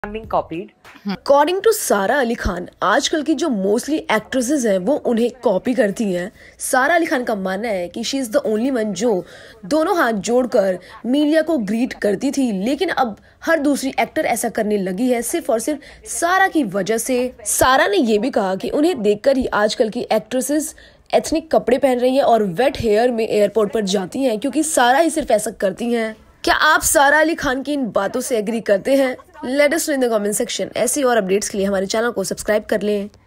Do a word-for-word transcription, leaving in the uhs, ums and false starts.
being copied. According to सारा अली खान, आजकल की जो मोस्टली एक्ट्रेसेस हैं वो उन्हें कॉपी करती हैं। सारा अली खान का मानना है कि she is the only one जो दोनों हाथ जोड़कर मीडिया को ग्रीट करती थी, लेकिन अब हर दूसरी एक्टर ऐसा करने लगी है सिर्फ और सिर्फ सारा की वजह से। सारा ने ये भी कहा कि उन्हें देखकर ही आजकल की एक्ट्रेसेस एथनिक कपड़े पहन रही हैं और वेट हेयर में एयरपोर्ट पर जाती हैं, क्योंकि सारा ही सिर्फ ऐसा करती हैं। क्या आप सारा अली खान की इन बातों से एग्री करते हैं? Let us know in the comment section. ऐसी और अपडेट्स के लिए हमारे चैनल को सब्सक्राइब कर लें।